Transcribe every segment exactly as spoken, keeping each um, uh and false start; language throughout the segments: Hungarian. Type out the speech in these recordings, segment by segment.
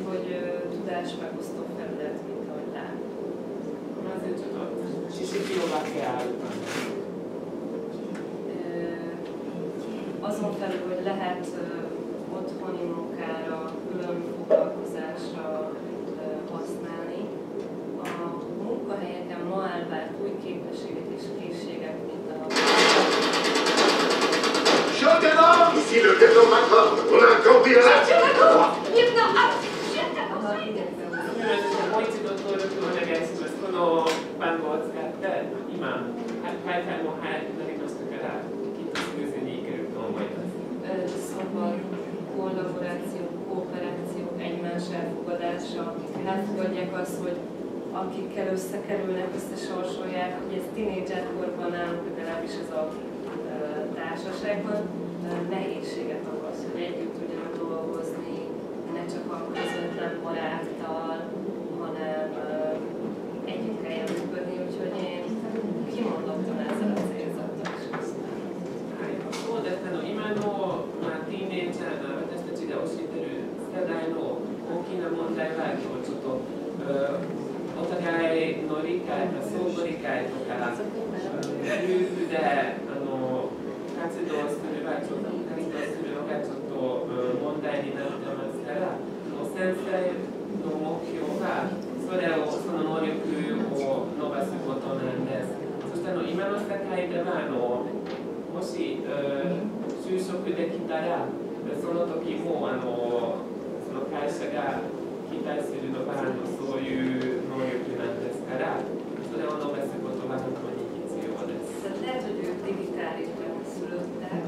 hogy tudás megosztó felület, mint ahogy látom. Azért csak a Sisikióvá kell. Azon felül, hogy lehet otthoni munkára, külön foglalkozásra használni, a munkahelyeken ma elvárt új képességek és készségek, mint a... Ici le détonateur, on a campé à la... Quando scatta, imam, fai fai mohar, non rimasto cara, chi ti scusi di che non vuoi. Szóval kollaboráció, kooperáció, egymás elfogadása, elfogadják azt, hogy akikkel összekerülnek, összesorsolják, hogy ez tínédzserkorban nálunk legalábbis ez a társaságban nehézséget okoz, hogy együtt tudjanak dolgozni, ne csak a közvetlen baráttal, hanem együtt kelljen működni, úgyhogy én kimondottan ezzel a célzattal is használom. そうですね、今の、まあ、ティーネイジャーの私たちが教えてる世代の大きな問題はちょっとお互いの理解と相互理解とかグループであの活動するがちょっと活動するのがちょっと問題になってますから先生の目標はそれをその能力を伸ばすことなんです。そしてあの今の世界ではあのもし、えー、就職できたらその時もあのその会社が期待するのがあのそういう能力なんですからそれを伸ばすことが本当に必要です。 Lehet, hogy ők digitálisban szülöttek,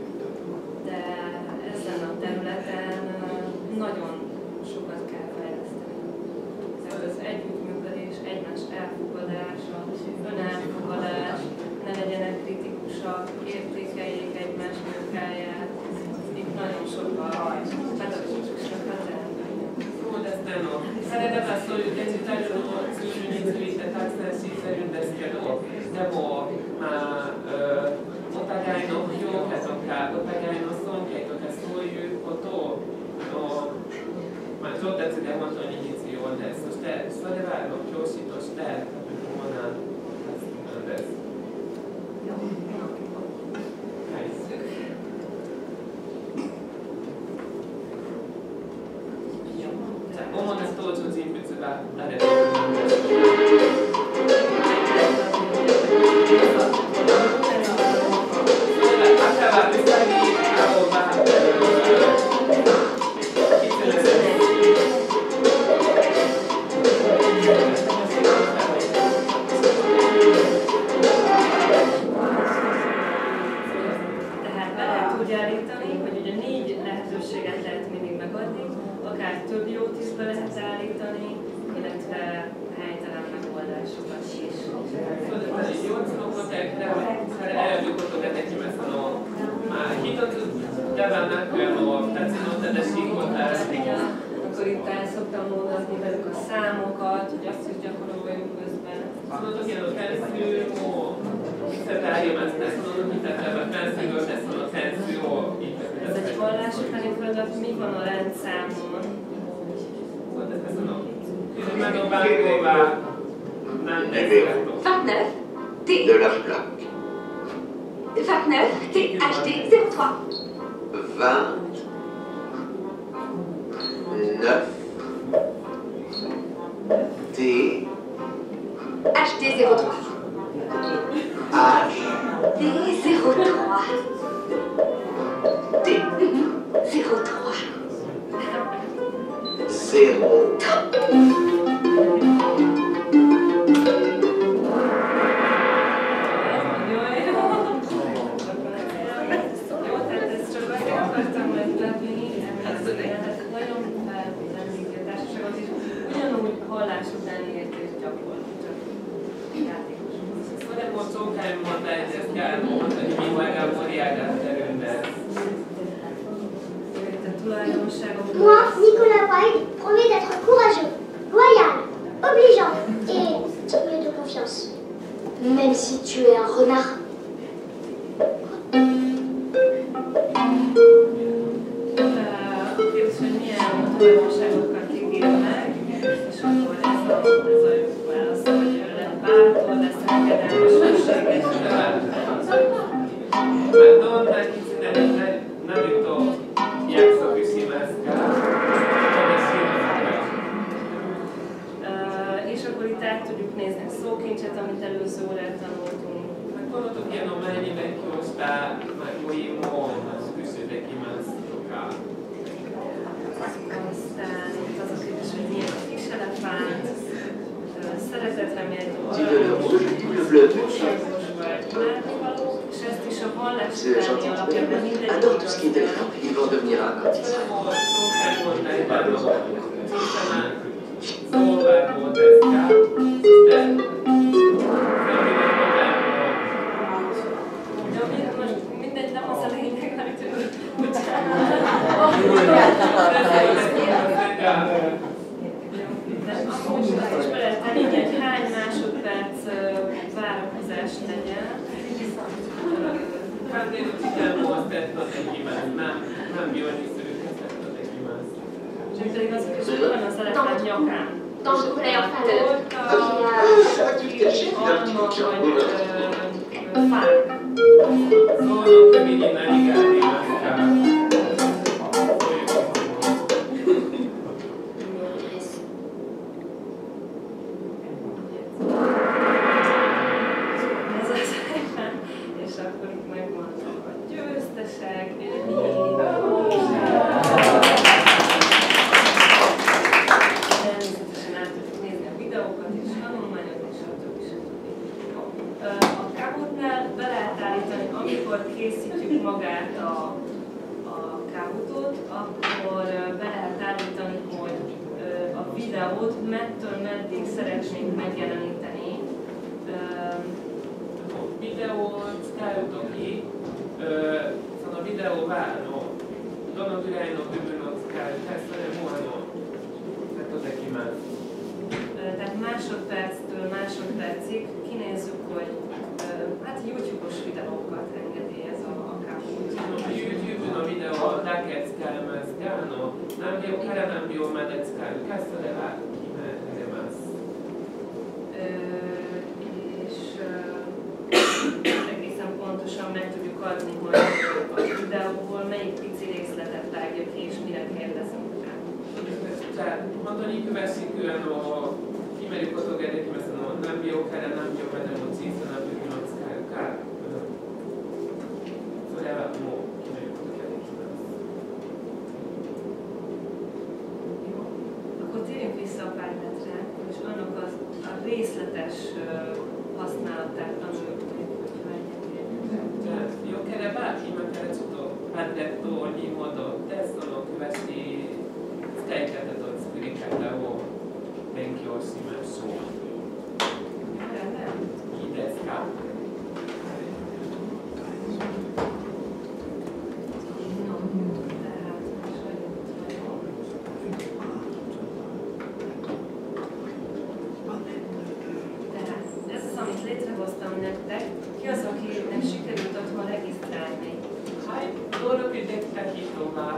de ezen a területen nagyon sokat kell fejleszteni. Tehát az együttműködés, egymás elfogadása, önelfogadás, ne legyenek kritikusak, értékeljék egymás munkáját. Itt nagyon sokkal pedagógusokra teendően. そうですね、あの彼らがそういうデジタルのツールについてたくさん知ってるんですけど、でも、まあ、お互いの評価とか、お互いの尊敬とか、そういうことを、まあ、上達が本当に必要です。そして、それはあの教師として主な活動です。主な登場人物が誰と思いますか？赤はウサギ、青はキツネです。 Tehát be lehet úgy állítani, hogy ugye négy lehetőséget lehet mindig megadni, akár több jót is be lehet állítani, illetve helytelen megoldásokat is. そうですね、よっつの答えから選ぶことができます。あのまあ、一つではなく、あの二つの正しい答え。 Akkor itt el szoktam mondatni velük a számokat, hogy azt is gyakoroljuk közben. その時の点数も見せてありますね。その時例えば点数をしてその点数を言ってくだ Ez さい。 egy vallási felirat, mi van a rendszámon? そうですね、その車の番号は何ですかと。 vingt-neuf T De la plaque. vingt-neuf T H D zéro trois vingt-neuf T H D zéro trois H D zéro trois T zéro trois zéro. Jó, tehát ezt csak azért akartam meglepni, mert nagyon feltételezik a társaságot is, ugyanúgy hallás utáni értés gyakorlatilag csak játékosok. それも紹介問題ですが、本当にみんなが盛り上がってるんです。 Moi, Nicolas Wilde, promets d'être courageux, loyal, obligeant et digne de confiance. Même si tu es un renard. Kérdés, hogy milyen tulajdonságokat ígér Madonna che si deve nato piazza che si mesca, come si És akkor itt át tudjuk nézni a szókincset, amit előző órán tanultunk. Quando tocchiamo mani vecchio sta, ma poi mo scusi vecchi mastroca. Aztán itt az a kérdés, hogy milyen a kis elefánt, szeretetre méltó Tu veux le rouge ou le bleu? és ezt is a vallási alapjában mindegyik. Adore tout ce qui est éléphant. Ils vont devenir un quand ils seront. Mindegy, nem az a lényeg, amit ő utána. Amúgy ismeretlen így egy hány másodperc várakozás legyen. Hát én nem most tettem neki már, nem, nem jól hiszőket tettem neki már. Úgyhogy pedig azok is van az elefánt nyakán. Dans le couleur pâle. Alma vagy fák. Sono femminili navigati in mascara. Ez az elefánt, és akkor itt megvannak a győztesek. Természetesen át tudjuk nézni a videókat és tanulmányokat, és stb. A Kahoot-nál be lehet állítani, amikor készítjük magát a, a Kahootot, akkor be lehet állítani, hogy a videót mettől meddig szeretnénk megjeleníteni. Videót carico qui, sono video vanno, non diranno più che non testare muoiono, fatto da chi más. Tehát másodperctől másodpercig kinézzük, hogy hát YouTube-os videókat engedélyez a, a Kahoot. YouTube no video da che scalmascano, non più cara non più ma da scal, cassa de va, chi me ne mas. És egészen pontosan meg tudjuk adni, hogy a videóból melyik pici részletet vágja ki, és mire kérdezünk rá. Cioè, quando gli diversi qui hanno, chi me li posso vedere che mi sono, non più cara non più ma da non si sono più che non scaricare. Voleva mo, chi me li posso vedere che mi Akkor térjünk vissza a Padletre, és annak az, a részletes használatát tanuljuk, hogyha Cioè, io che le parti mi ha tutto Padlet ogni modo, adesso non questi scaricate da scaricare o benchiossime sono. I deska. Ez az, amit létrehoztam nektek. Ki az, akinek sikerült otthon regisztrálni? Hai loro che dettachito va.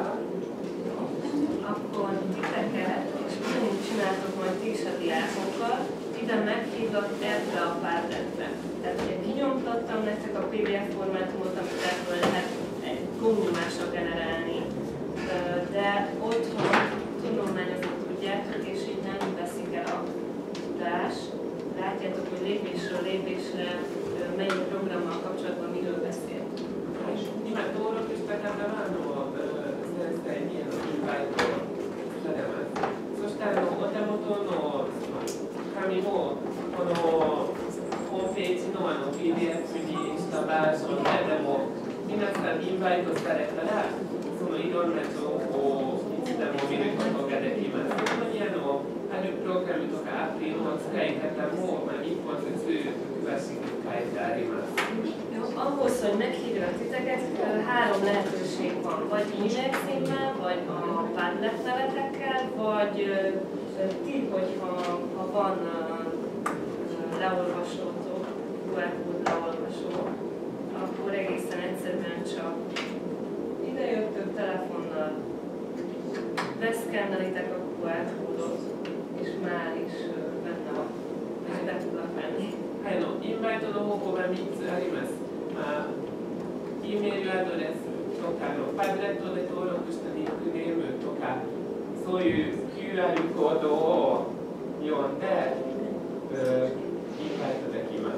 Akkor titeket, és ugyanígy csináltok majd ti is a diákokkal, ide meghívlak ebbe a Padletre. Tehát ugye kinyomtattam nektek a pé dé ef formátumot, amit ebből lehet egy gomnyomásra generálni, de otthon tanulmányozni tudjátok, és így nem veszik el a tudás. Látjátok, hogy lépésről lépésre melyik programmal kapcsolatban miről beszél. Nimet loro che staccavano senza niente, invito Sostanno, abbiamo tono, camino, sono homepage, no, hanno pé dé ef, quindi installato, abbiamo minasan invito staretta là, sono i donneto o insieme a mi ricordo che da prima, sono hanno hanno programmi che aprono, scaricatamo, ma in quanto su diversi caricare rimasti. Ahhoz, hogy meghívjak titeket, három lehetőség van. Vagy e-mail címmel, vagy a Padlet nevetekkel, vagy ti, hogyha ha van leolvasótok, kú er kód leolvasó, akkor egészen egyszerűen csak idejöttök telefonnal, beszkennelitek a kú er kódot, és már is benne van, és be tudlak venni. Hanno サイトの方向がみっつあります。まあ、E メールアドレスとかのパブレットで登録したニックネームとか、そういう キューアール コードを読んで、うん、理解いただきます。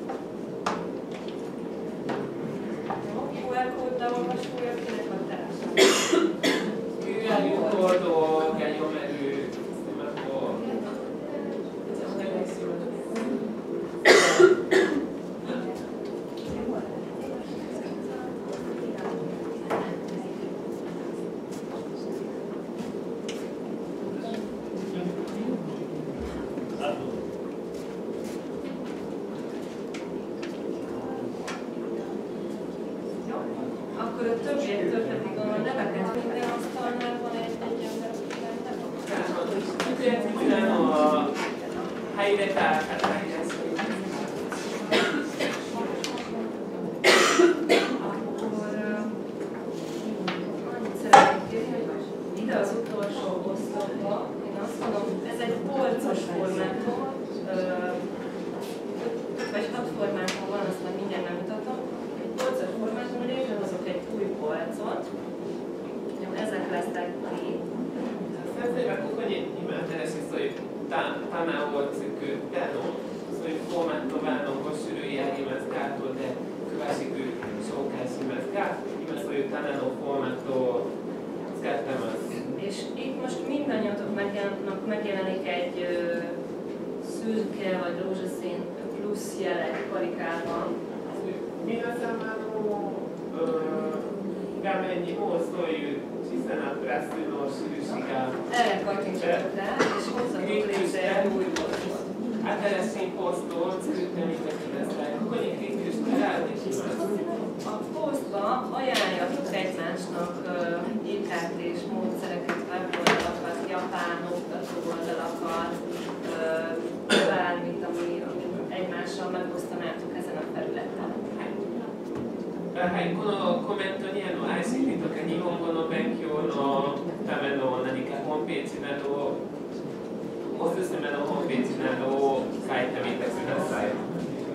キューアール コードをolvasója kinek a társa? キューアール コードが読めるスマホ。お願いします。 Akkor a többiektől pedig a neveket minden asztalnál van egy-egy ember, ide az utolsó oszlopba, én azt mondom, ez egy polcos formátum, vagy hat formátum van, azt már mindjárt nem mutatom. Egy polcos formátumban létrehozok egy új polcot, ezek lesznek ki. Stasera kuchanie interesuje tanavo cykutano, svoj formátováno poširuje arimas káto, de kvasiku shoukai ga, ima svoju tanano formáto skattamasu. És itt most mindannyiatok megjelenik egy ö, szürke vagy rózsaszín plusz jelet karikában. 皆様の画面にもそういう小さなプラスの印が Erre kattintsatok rá, és hozzatok létre egy új polcot. 新しいポストを作ってみてください。ここにクリックしたらできます。 A posztba ajánljatok egymásnak uh, í ká té-s módszereket, weboldalakat, japán oktató oldalakat, uh, bármit, ami, ami egymással megosztanátok ezen a területen. はい、このコメントにあの アイシーティー とか日本語の勉強のための何かホームページなどをおすすめのホームページなどを書いてみてください。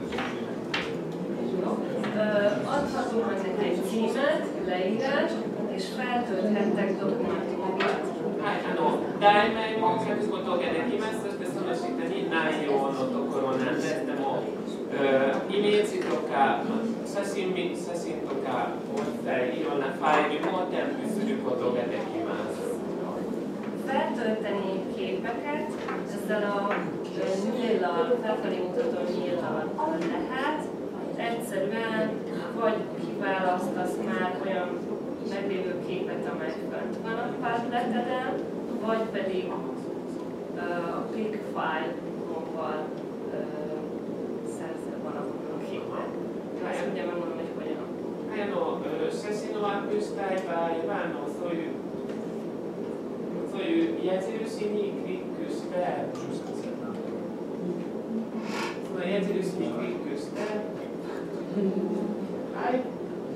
Adhatunk nektek egy címet, leírást, és feltölthettek dokumentumokat. はい、あの題名も書くことができます。そしてその下に内容のところなんですけども、イメージとか写真、写真とか音声、いろんなファイルも添付することができます。 Feltölteni képeket, ezzel a nyíllal, felfelé mutató nyíllal lehet. Egyszerűen vagy kiválasztasz már olyan meglévő képet, amely fönt van a padleteden, vagy pedig uh, a click file gombal uh, szerzel valahol a képet. Azt ugye megmondom, hogy hogyan. あの写真をアップしたい場合はあのそういうそういう矢印にクリックして、その矢印にクリックして、はい。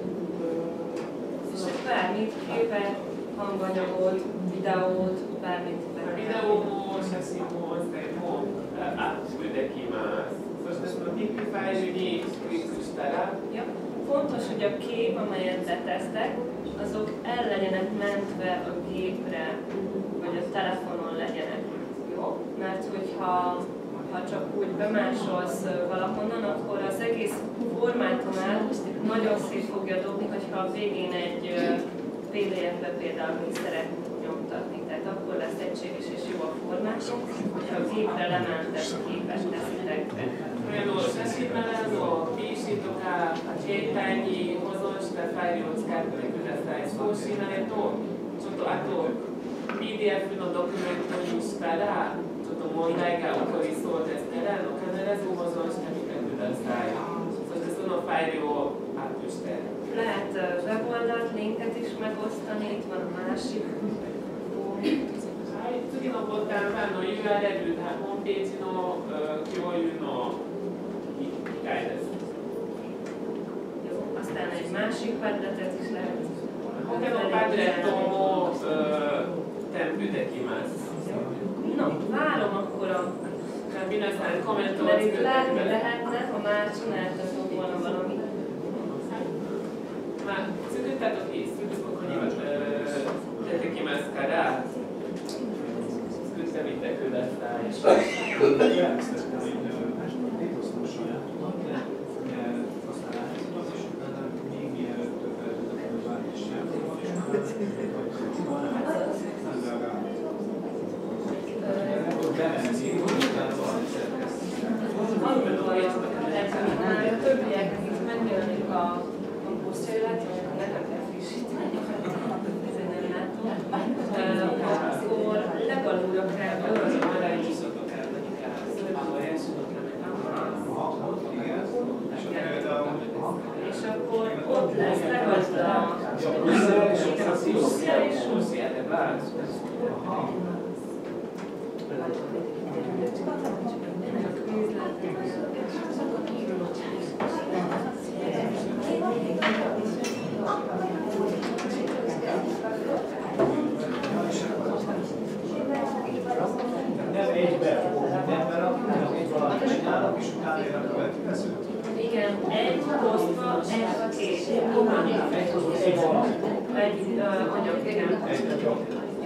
És bármit, képet, hanganyagot, videót, bármit. A videóも写真も音声もアップできます。そしてそのピックファイルにクリックしたら、 Ja. Fontos, hogy a kép, amelyet letesztek, azok el legyenek mentve a gépre, vagy a telefonon legyenek. Jó? Mert hogyha ha csak úgy bemásolsz valahonnan, akkor az egész formátumát nagyon szét fogja dobni, hogyha a végén egy pé dé ef-be például mi szeretnénk nyomtatni. Tehát akkor lesz egységes és jó a formátum, hogyha a gépre lementett képet teszitek be. 写真ならの ピーシー とか携帯に保存したファイルを使ってください。そうしないと、ちょっとあと ピーディーエフ のドキュメントにしたら、ちょっと問題が起こりそうですから、必ず保存してみてください。そしてそのファイルをアップして。 Lehet weboldalt, linket is megosztani, itt van a másik. はい、次のボタンはあの ユーアールエル、ホームページの共有の機械です。 Jó, aztán egy másik padletet is lehet. 他のパブレットも添付できます。 No, várom akkor a 皆さんコメントを mert 作っ itt てくだ látni さい。 lehetne, ha már csináltatok volna valamit. まあ、作った時すぐここには出てきますから、作ってみてください。 Már a többiek, akik megjelenik a posztjailat, amikor nekem kell frissíteni, ezért nem látom, akkor legalulra kell behozni. És akkor ott lesz legalább a Szúszia és Nem egybe fogunk mindenben rakni, hanem egy valamit csinálok, és utána jön a következő. igen, egy posztba, egy a két. Egy hozott egy valamit. Egy uh, anyag, igen. Egy jó.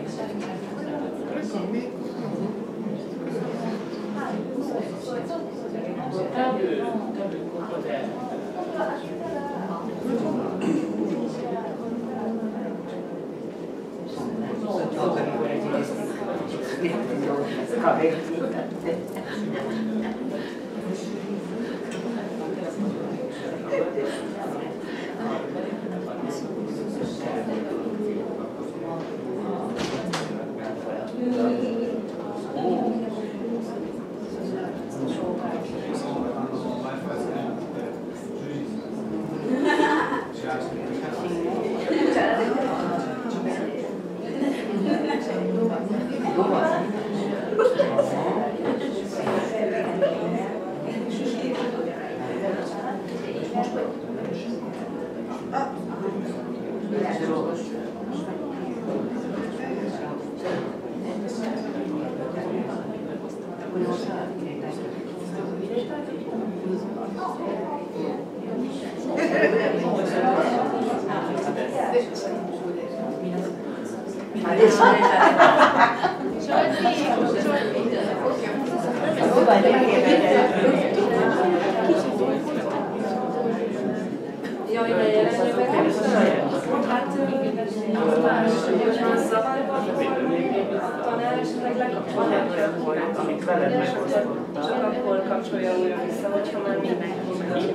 Jaj, de jelenleg meg nem saját. Hát, más, hogyha zavarba a tanár esetleg lekapcsolja a amit veled megosztott. Csak akkor kapcsolja újra vissza, hogyha már mindenki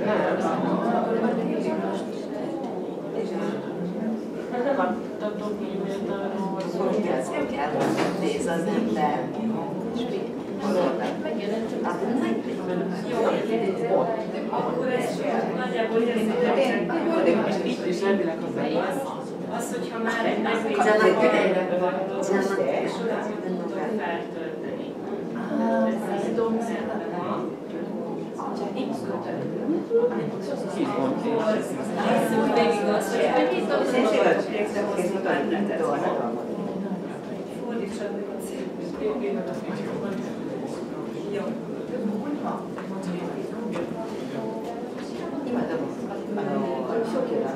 Kaptatok e-mailt arról, hogy Nem kell, néz az ember. Jó, akkor ez nagyjából érzékelhető. most itt is elvileg az Az, hogyha már egy megnézett helyre vagytok, és oda tudtok feltölteni. Ez egy domszerben van. Akkor nézzük végig azt, hogy hogy itt a létrehozni bánletet. Fordítsad meg a célt. Jó. Imádom, sok jön.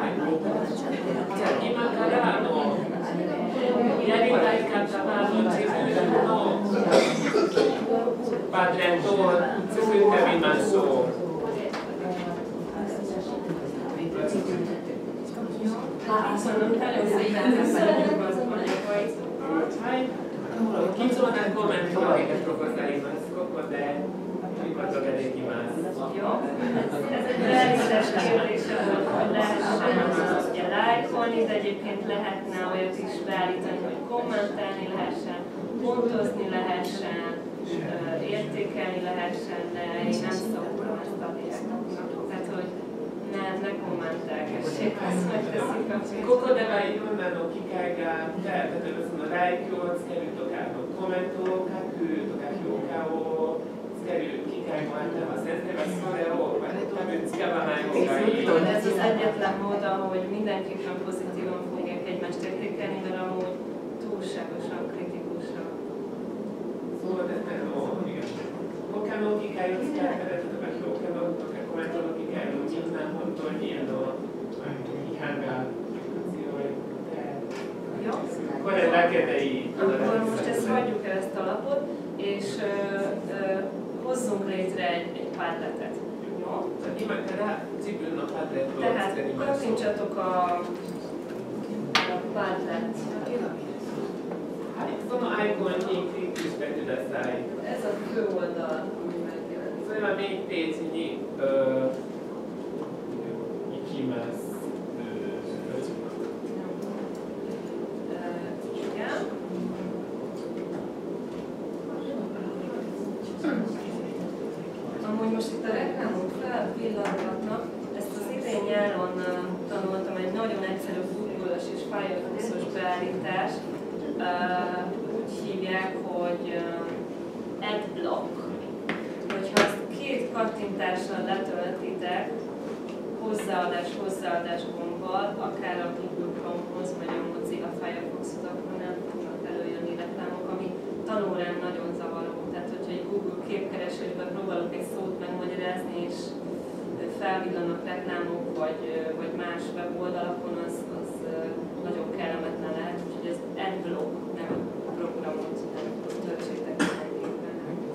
じゃあ今からあのやりたい方は自分のパテントを作ってみましょう。Kicsonak kommentről, amiket propozálnak, akkor de nyugodtan elég kívánsz. Jó. Ez egy reális kérdése volt, hogy lehessen ugye lájkolni, de egyébként lehetne olyat is beállítani, hogy kommentálni lehessen, pontozni lehessen, értékelni lehessen, de én nem szoktam ezt a diákoknak. Tehát, hogy ne, ne kommentálgessék azt, hogy teszik a pénzt. Koliko da vai imamo kikaga, da da sono lajkot, skerül tokárnak kommentókat, tokárjuk kao, skerül kikaga, nem a szentében szoreo, vagy nem szkavamájok. Ez az egyetlen mód, hogy mindenképpen pozitívan fogják egymást értékelni, mert amúgy túlságosan kritikusan. Szóval ez nem ó, igen. Okano kikaga, skerül tokárjuk, tokárjuk kommentolok kikaga, nem mondom, hogy ilyen a kikaga. Jó? Akkor most ezt hagyjuk el ezt a lapot, és ö, ö, hozzunk létre egy, egy padletet. Jó? Tehát kattintsatok a, a padlet. Ez a fő oldal, ami megjelenik. Szóval még pécsinyi ikimász. Amúgy most itt a reklámok felvillangatnak, ezt az idén nyáron uh, tanultam egy nagyon egyszerű Google-os és Firefox-os beállítást. Uh, úgy hívják, hogy uh, Adblock. Hogyha azt két kattintással letöltitek, hozzáadás, hozzáadás gombbal, akár a Google Chrome-hoz, vagy a Mozilla Firefox-hoz, akkor nem fognak előjönni reklámok, ami tanulán nagyon zavaró. Tehát, hogyha egy Google képkeresőben próbálok egy szót megmagyarázni, és felvillanak reklámok, vagy, vagy más weboldalakon, az, az nagyon kellemetlen lehet. Úgyhogy ez Adblock, nem a programot, nem töltsétek mindenképpen.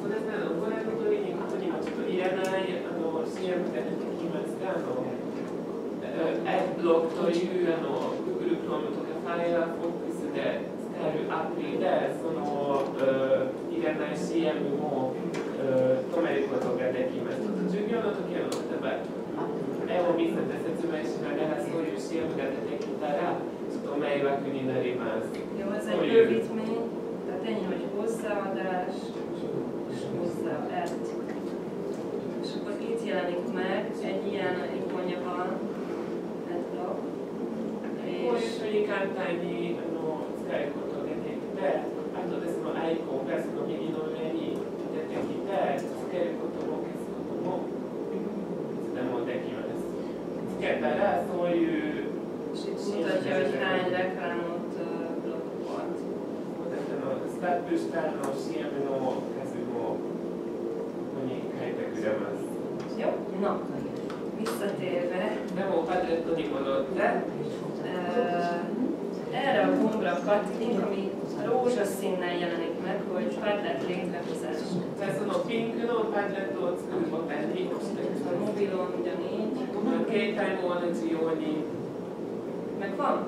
Adblock toいうあの Google Chrome とか Firefox で使えるアプリでそのいらない シーエム も止めることができます。授業の時は例えば絵を見せて説明しながらそういう シーエム が出てきたらちょっと迷惑になります。 Jó, ez egy rövidmény, tehát ennyi, hogy hozzáadás és hozzáad. És akkor itt jelenik meg egy ilyen ikonja van, Adblock. こういうふうに簡単にあの使うことができて、あとでそのアイコンがその右の上に出てきて、つけることも消すこともいつでもできます。つけたらそういう mutatja, hogy hány reklámot blokkolt. スタップしたの シーエム の数もここに書いてくれます。 Jó? Na, visszatérve. でもパテットに戻って erre a gombra kattintjuk, ami rózsaszínnel jelenik meg, hogy padlet létrehozás. Tehát a pink no padletot skrubotelni. A mobilon ugyanígy. A kétály módoncióni. Megvan?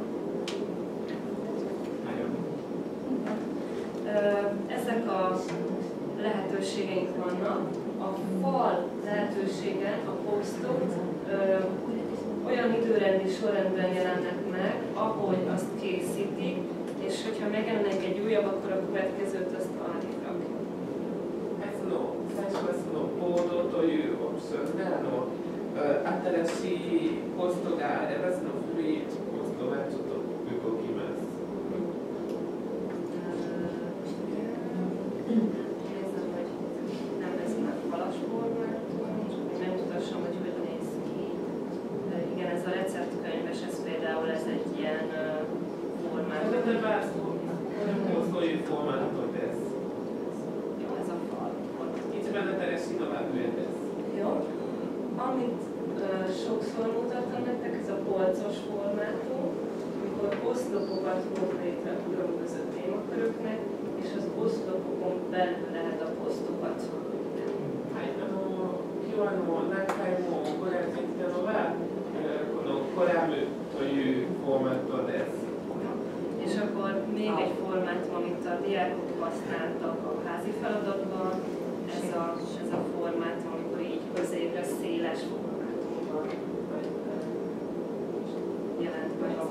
Ezek a lehetőségeink vannak. A fal lehetőségen a posztok olyan időrendi sorrendben jelennek meg, ahogy azt készítik, és hogyha megjelenik egy újabb, akkor a következőt azt arrébb rakjuk. 最初はそのボードというオプションであの新しいポストがあればその古いポストがちょっと動きます。 Nézzem, hogy nem lesz már falas formátum, csak hogy megmutassam, hogy hogy néz ki. Igen, ez a receptkönyves, ez például ez egy ilyen formátum. 例えばそういうフォーマットです。 Jó, ez a fal. 一番新しいのが上です。 Jó. Amit uh, sokszor mutattam nektek, ez a polcos oszlopokat hozunk létre a különböző témaköröknek, és az oszlopokon belül lehet a posztokat. És akkor még egy formátum, amit a diákok használtak a házi feladatban, ez a, ez a formátum, amikor így középre széles formátumban jelent meg a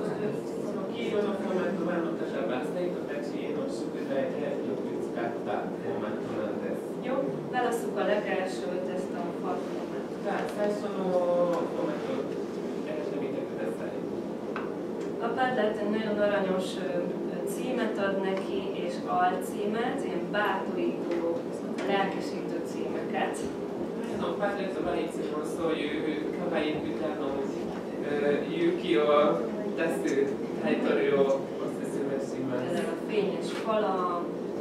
Jó, válasszuk a legelsőt, ezt a formátumot. A Padlet egy nagyon aranyos címet ad neki, és alcímet, ilyen bátorító, lelkesítő címeket. No, Padlet va iniziare un story che va invitando Yukio tesztő helytarjó azt hiszem Ez a fényes fala,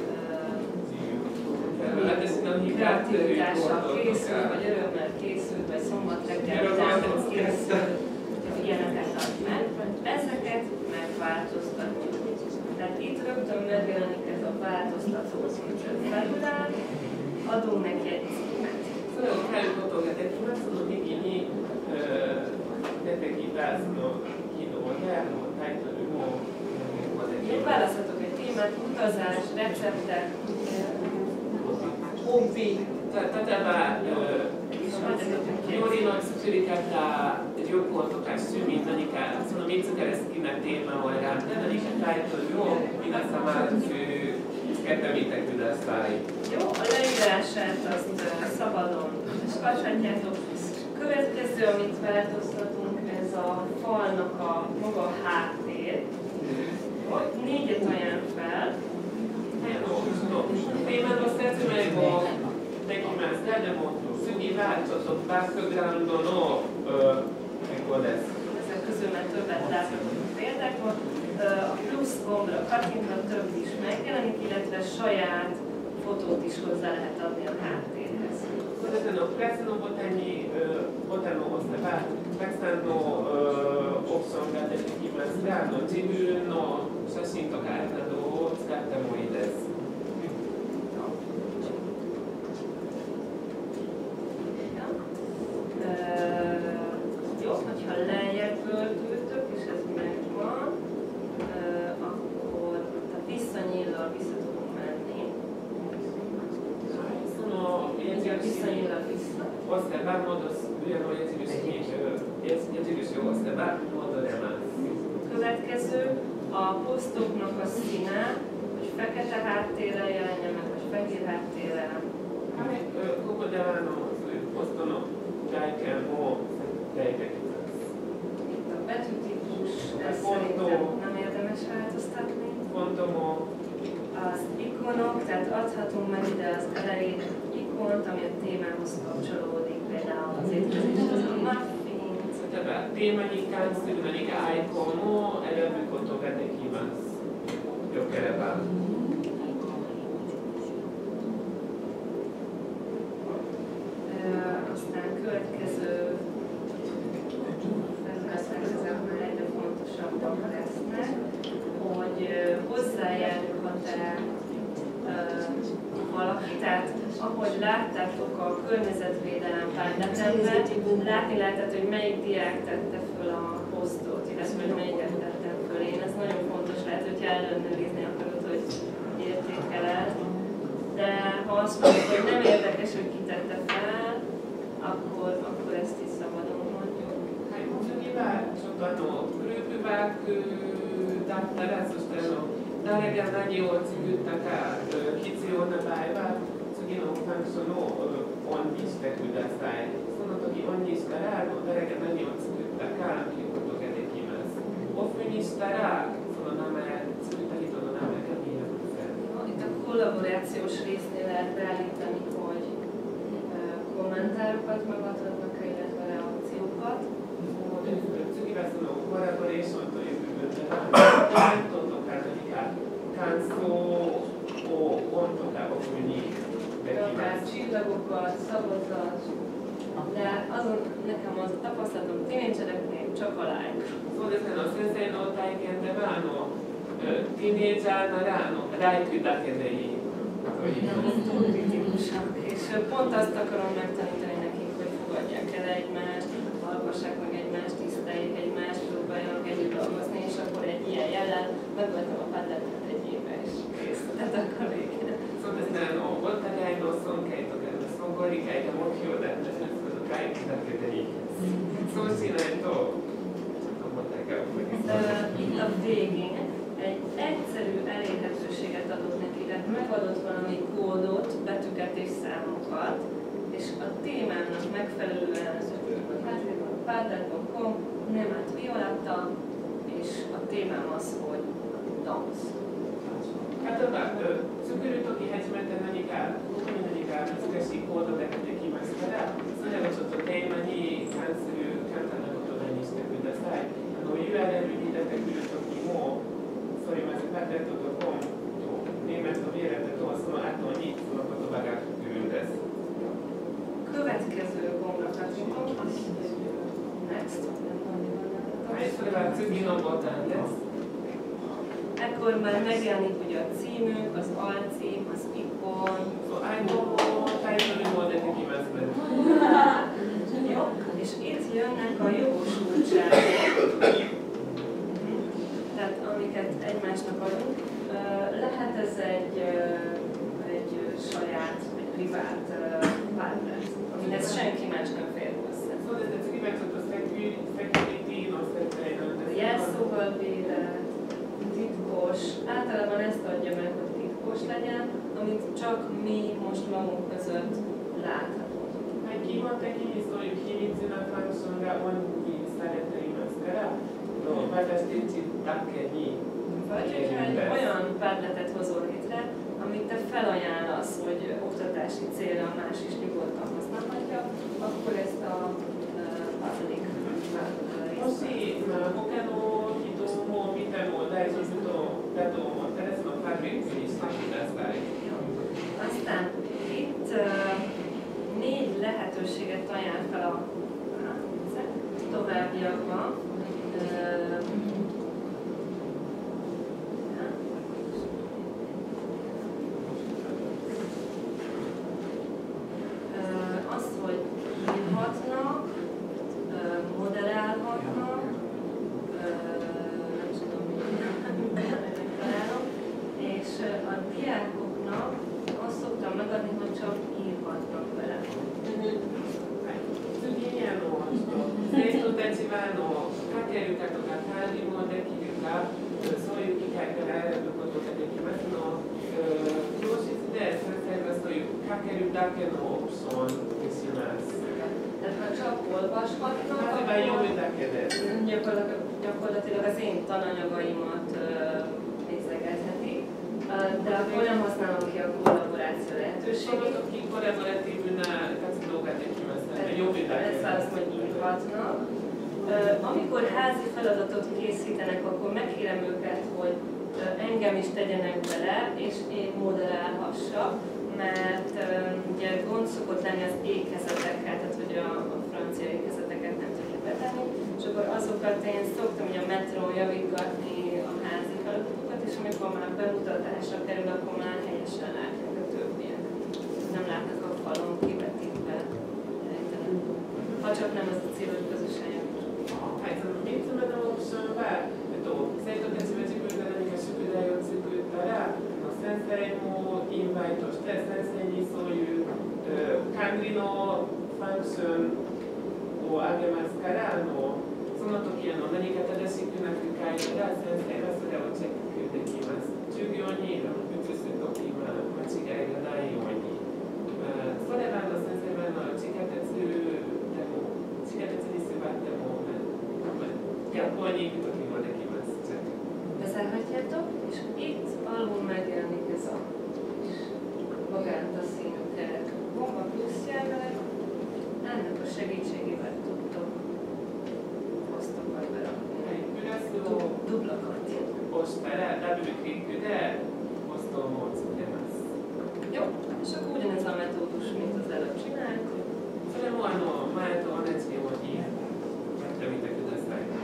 kreativitással készül, vagy örömmel készül, vagy szombat reggel készül, ilyeneket ad meg. Ezeket megváltoztatjuk. Tehát itt rögtön megjelenik ez a változtató felület, adunk neki egy címet. Sono Harry Potter che ti sono dei gini detektivázno kino moderno, tájtörő Én választhatok egy témát, utazás, receptek, hobbi. Tätä juuri noin syrjätä joukkueotokas symin nanika sono mitsukareskin teema voidaan nanika taito jo mitä samaa kettämitä kudastai. Jó, a leírását azt szabadon olvashatjátok. Következő, amit változtatunk, ez a falnak a maga a háttér. Négyet ajánl fel. Témán azt tetsző meg a nekimász legyen szügi változott backgroundon a lesz. Ezek közül már többet láthatunk példákon. A plusz gombra kattintva több is megjelenik, illetve saját fotót is hozzá lehet adni a háttérhez. Ezen a presszano botányi botánó osztály megszálló opszongát egy kimász ráno cívül no sashinto kártadó szkáttamó idesz. Jó, hogyha lejjebből tűrtök, és ez megvan, akkor a visszanyíllal vissza tudunk menni. Visszanyíllal vissza. Osztályban módos, ugyanúgy jegyzős jó osztályban módon emelsz. Következő, a posztoknak a színe, hogy fekete háttérrel jelenjen meg, vagy fehér háttérrel. Kukodálno, posztonok, gájkelmó, Itt a betűtípus, ez szerintem nem érdemes változtatni. Fontomó. Az ikonok, tehát adhatunk meg ide az elejét ikont, ami a témához kapcsolódik, például az étkezéshez a muffins. Tätä témanyikán szülőnik ikonó, előbb kotokat kívánsz. Jó kerebben. Aztán következő felületek, ezek már egyre fontosabbak lesznek, hogy hozzájárulhat-e valaki. Tehát ahogy láttátok a környezetvédelem pályatemben, látni lehetett, hogy melyik diák tette föl a posztot, illetve hogy melyiket tettem föl én. Ez nagyon fontos lehet, hogyha ellenőrizni akarod, hogy értékeled. De ha azt mondjuk, hogy nem érdekes, hogy ki tette fel, akkor, akkor ezt is szabadon mondjuk. Sokkal röpüvák, táptarászostáno, daregan nagyot szűgültek át, kicióna bájvát, szugino funksonó, onnisztek üdesztály. Szóval, hogy onnisztarák, daregan nagyot szűgültek át, kiutok edekimász. Offinisztarák, szóval nem lehet szűgültetítani, nem lehet elmélem. Itt a kollaborációs résznél lehet beállítani, hogy kommentárokat megadhatnak, illetve reakciókat. Sono collaboration to you tudok átadni kánszó o ontokába fújni. Akár csillagokat, szavazat, de azon nekem az a tapasztalatom tínédzsereknél csak a lány. そうですね、あの先生の体験ではあのティーンエイジャーならあのライクだけでいいと言います。 És pont azt akarom megtanítani nekik, hogy fogadják el egymást, hallgassák meg egymást, tiszteljék egymást, próbáljanak együtt dolgozni, és akkor egy ilyen jellel megöltem a padletet egy éve, és kész. Tehát akkor végén. そうですね、あのお互いの尊敬とか相互理解が目標だったらそのライクだけでいい。そうしないとちょっと問題が起こります。 Itt a végén egy egyszerű elérhetőséget adott neki, tehát megadott valami kódot, betűket és számokat, és a témának megfelelően az ötletben, hátrában, padlet pont com, Német Violetta, és a témám az, hogy dans. 例えば作るとき初めて何かここに何か難しいコードが出てきましたら、それをちょっとテーマに関する簡単な言葉にしてください。あの ユーアールエル に出てくるときも、そう言います。パテットとコンとネームとビエレットとその後にその言葉が来るんです。 Következő gombra kattintom, next. はい、それは次のボタンです。 Ekkor már megjelenik ugye a címünk, az alcím, az ikon. そう、アイコンもタイトルも出てきますね。 Jó, és itt jönnek a jogosultságok, tehát amiket egymásnak adunk. Lehet ez egy, egy saját, egy privát padlet, amihez senki más nem fér hozzá. そうですね、次はちょっとセキュリティの設定なんですけど。 Jelszóval védett, titkos, általában ezt adja meg, hogy titkos legyen, amit csak mi most magunk között láthatunk. はい、基本的にそういう秘密なファンクションがオンにされていますから、私たちだけに Vagy hogyha egy olyan padletet hozol létre, amit te felajánlasz, hogy oktatási célra más is nyugodtan használhatja, akkor ezt a public もし、まあ、他の人も見ても大丈夫だと思ったらそのパブリックにしてください。 Aztán itt uh, négy lehetőséget ajánl fel a továbbiakban. Uh, uh, azt, hogy írhatnak, uh, modellálhatnak, uh, nem tudom, mit találom, és uh, a diákoknak azt szoktam megadni, hogy csak írhatnak vele. 次にあの生徒たちはあの書けるかとか管理もできるか、そういう機会から選ぶことができますの。教室で先生がそういう書けるだけのオプションにします。 Tehát ha csak olvashatnak, 例えば読むだけで。 gyakorlatilag, gyakorlatilag az én tananyagaimat uh, nézegethetik, uh, de akkor nem használom ki a kollaboráció その lehetőségét. 時コラボレーティブな活動ができますので、読むだけ Ez で。 az, hogy írhatnak. Uh, amikor házi feladatot készítenek, akkor megkérem őket, hogy uh, engem is tegyenek bele, és én modellálhassak, mert uh, ugye gond szokott lenni az ékezetekkel, tehát hogy a, a francia ékezeteket nem tudja betenni, és akkor azokat én szoktam ugye a metrón javítgatni a házi feladatokat, és amikor már bemutatásra kerül, akkor már helyesen látják a többiek. Nem látnak a falon kivetítve. Ha csak nem az a cél, hogy közösen javítsuk. はい、そのみっつめのオプションは、えっと、生徒たちが自分で何か宿題を作ったら、先生もインバイトして、先生にそういう、えー、管理のファンクションをあげますから、あのその時あの何か正しくなく書いたら、先生がそれをチェックできます。授業にあの移す時は間違いがないように。まあ、それはあの先生はあの地下鉄でも、地下鉄に座っても、学校に行く時もできます。 Bezárhatjátok, és itt alul megjelenik ez a magenta színű kerek gomba plusz jelleg. Ennek a segítségével tudtok posztokat berakni. Dupla kattin. 押したらダブルクリックでポストも作れます。 Jó, és akkor ugyanez a metódus, mint az előbb csináltuk. それもあの前と同じようにやってみてください。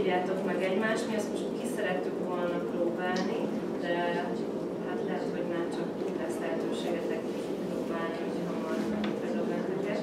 hívjátok meg egymást, mi azt most ki szerettük volna próbálni, de hát lehet, hogy már csak lesz lehetőségetek próbálni, hogy hamar megfelelő benneteket.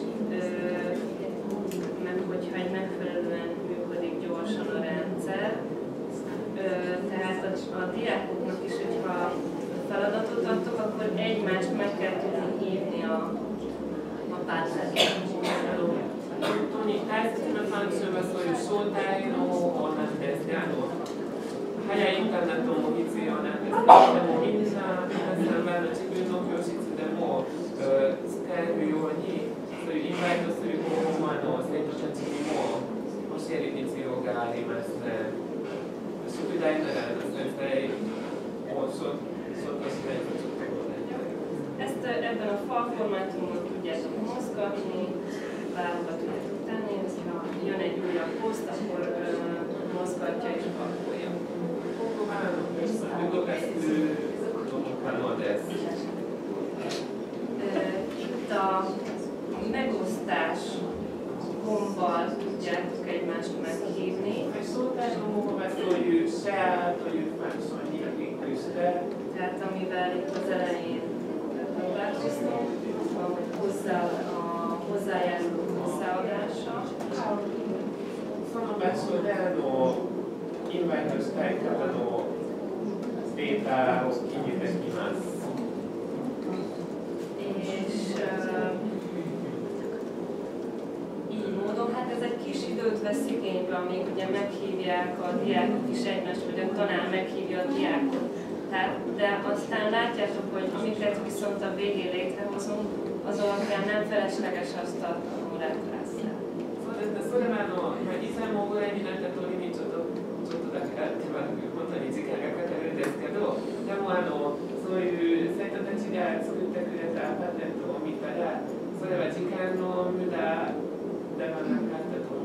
Mert hogyha egy megfelelően működik gyorsan a rendszer, tehát a, a diákoknak is, hogyha feladatot adtok, akkor egymást meg kell tudni hívni a, a pártszerűen. Ogni test fanno svoju suotajnu, ona testjanu. Haja internetom mohiziona, testjanu mohiza, testjanu civilno kjósicu demo skerülni, svoju invajto svoju humano, svetočan civimo, osjeritnici jogári, mesne, subidajnere, mesne, oszot, szotos fejtocok. Ezt ebben a falformátumon tudjátok mozgatni, bárhova tudjátok tenni, ha jön egy újabb poszt, akkor uh, mozgatja és pakolja. Itt a megosztás gombbal tudjátok egymást meghívni. Tehát amivel itt az elején próbálkoztunk, hozzá a hozzájáruló hozzáadása. Sono verso l'anno in vario state hanno data significativas. És uh, így módon, hát ez egy kis időt vesz igénybe, amíg ugye meghívják a diákok is egymást, vagy a tanár meghívja a diákot. Tehát, de aztán látjátok, hogy amiket viszont a végén létrehozunk, az alapján nem felesleges azt a órát rászál. Sono, ma diciamo ora in realtà l'inizio sotto da quanto inizi che la carta del descado, abbiamo hanno sui sette decidi sul tecnico da patento mi farà, solo la cicano mi da da una carta con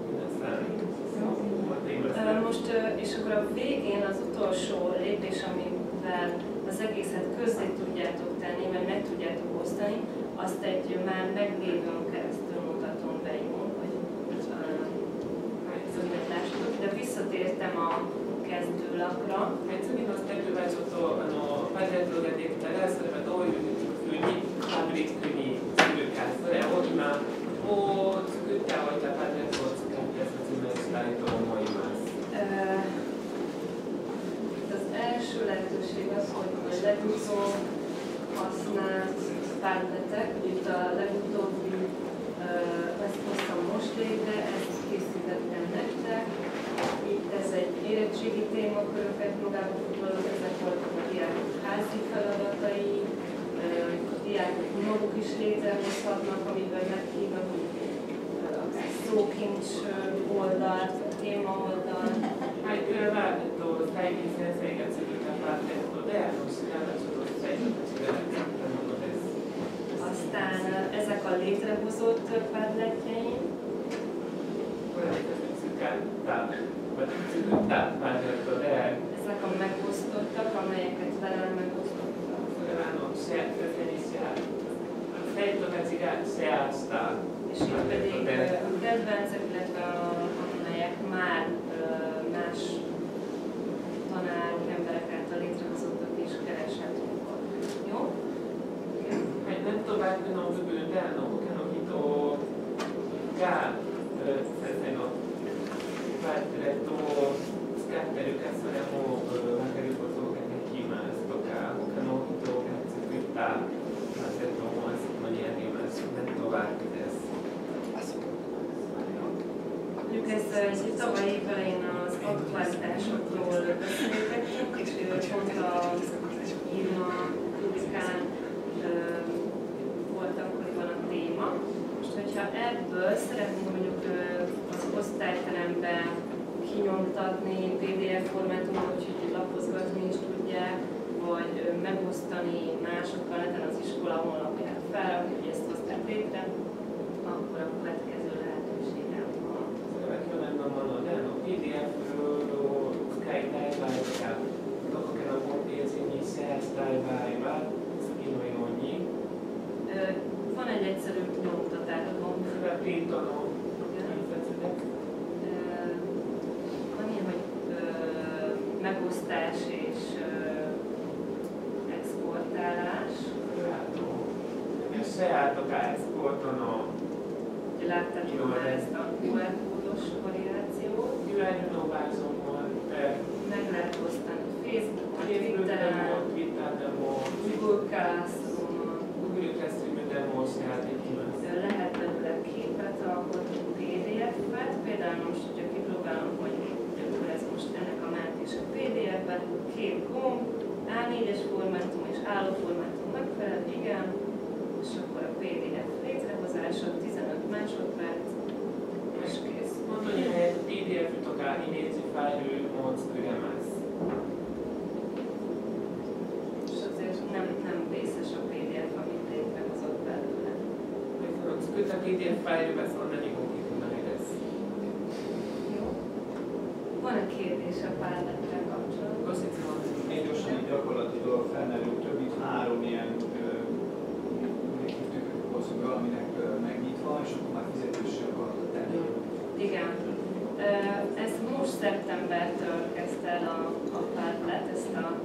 Most, és akkor a végén az utolsó lépés, amivel az egészet közzé tudjátok tenni, vagy meg tudjátok osztani, azt egy már meglévőn keresztül mutatom be jól, hogy szögletlástok, de visszatértem a kezdőlapra. Egyszerűen azt megpróbálsotto hanno padretto da dettare osservatori quindi fabbrici szülőkászra, hogy már ott küldte, hogy a padretto az első lehetőség az, hogy legutóbb használt padletek, itt a legutóbbi, ezt hoztam most létre, ezt készítettem nektek. Itt ez egy érettségi témaköröket magába foglaló, ezek voltak a diákok házi feladatai, a diákok maguk is létrehozhatnak, amivel meghívnak, szókincs oldalt, téma oldalt. Hai trovato, stai in senza che si può fare moderno, si chiama sotto Aztán ezek a létrehozott padletjeim. Ezek a megosztottak, amelyeket velem megosztottak. És itt pedig a kedvencek, illetve amelyek már más tanárok, emberek által létrehozottak és kereshetők. Jó? Nem tovább non bőven, che non hito già senza fatto scattare che saremo magari foto che chi más toca, che non hito che si sta facendo una maniera di más nem tovább ez. Mondjuk ez egy tavaly év elején az aktualitásokról beszélgettünk, és pont a Irma Kubikán volt akkoriban a téma. Most, hogyha ebből szeretnénk mondjuk az osztályteremben kinyomtatni pé dé ef formátumban, úgyhogy lapozgatni is tudják, vagy megosztani másokkal, neten az iskola honlapját fel, hogy ezt hozták létre, akkor a következő lehetőségem van. pé dé ef-ről Skype live-ra, dopo che non può iniziare live-ra, szakínai annyi. Van egy egyszerű nyomtatás gomb. Printano. megosztás és exportálás. Saját exportano. Láttátok már ezt a kú er kódos variációt. Meg lehet osztani Facebookon, Twitteren, Google Classroom-on. Lehet belőle képet alkotni, pé dé ef-et. Például most, hogyha kipróbálom, hogy akkor ez most ennek a mentés a pé dé ef-et, két gomb, á négyes formátum és állóformátum megfelel, igen, és akkor a pé dé ef létrehozása tizenöt másodperc, és kész. Mondani, hogy egy pé dé ef tocar identificare mods programas. És azért nem, nem vészes a pé dé ef, amit létrehozott belőle. Scritta pé dé ef file beszélni konkrétan ez. Jó. Van-e kérdés a Padlettel kapcsolatban? Köszönöm. Én gyorsan így gyakorlatilag felmerül több mint három ilyen hozzuk valaminek megnyitva, és akkor már fizetősre akarod tenni. Igen. Ez most szeptembertől kezdte el a, a Padlet, ezt a